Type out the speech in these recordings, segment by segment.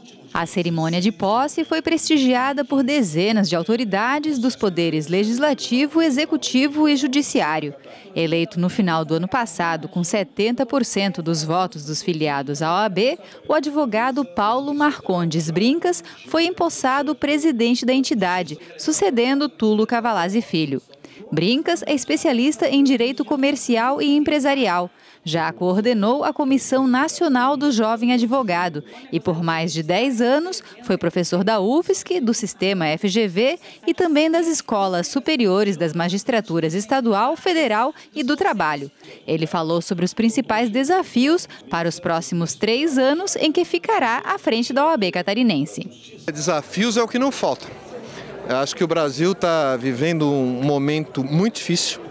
A cerimônia de posse foi prestigiada por dezenas de autoridades dos poderes legislativo, executivo e judiciário. Eleito no final do ano passado com 70% dos votos dos filiados à OAB, o advogado Paulo Marcondes Brincas foi empossado presidente da entidade, sucedendo Tulo Cavalazzi Filho. Brincas é especialista em direito comercial e empresarial. Já coordenou a Comissão Nacional do Jovem Advogado e, por mais de 10 anos, foi professor da UFSC, do Sistema FGV e também das Escolas Superiores das Magistraturas Estadual, Federal e do Trabalho. Ele falou sobre os principais desafios para os próximos 3 anos em que ficará à frente da OAB catarinense. Desafios é o que não falta. Eu acho que o Brasil está vivendo um momento muito difícil.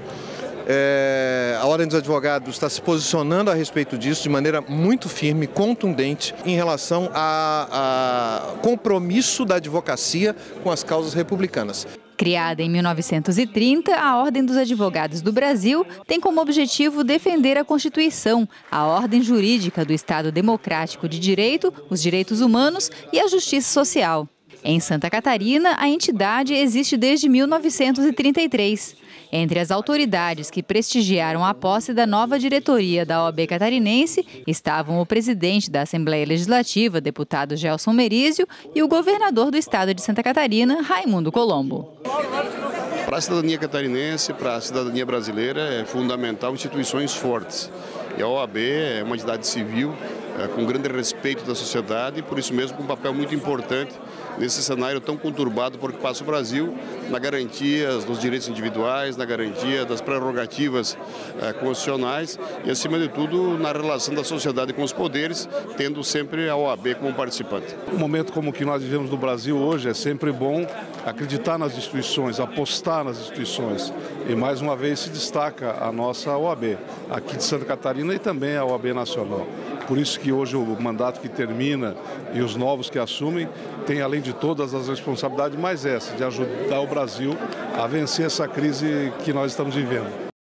A Ordem dos Advogados está se posicionando a respeito disso de maneira muito firme, contundente, em relação ao compromisso da advocacia com as causas republicanas. Criada em 1930, a Ordem dos Advogados do Brasil tem como objetivo defender a Constituição, a ordem jurídica do Estado Democrático de Direito, os direitos humanos e a justiça social. Em Santa Catarina, a entidade existe desde 1933. Entre as autoridades que prestigiaram a posse da nova diretoria da OAB catarinense estavam o presidente da Assembleia Legislativa, deputado Gelson Merizio, e o governador do estado de Santa Catarina, Raimundo Colombo. Para a cidadania catarinense, para a cidadania brasileira, é fundamental instituições fortes. E a OAB é uma entidade civil com grande respeito da sociedade e, por isso mesmo, com um papel muito importante nesse cenário tão conturbado por que passa o Brasil, na garantia dos direitos individuais, na garantia das prerrogativas constitucionais e, acima de tudo, na relação da sociedade com os poderes, tendo sempre a OAB como participante. Um momento como o que nós vivemos no Brasil hoje é sempre bom acreditar nas instituições, apostar nas instituições. E, mais uma vez, se destaca a nossa OAB, aqui de Santa Catarina e também a OAB Nacional. Por isso que hoje o mandato que termina e os novos que assumem têm, além de todas as responsabilidades, mais essa, de ajudar o Brasil a vencer essa crise que nós estamos vivendo.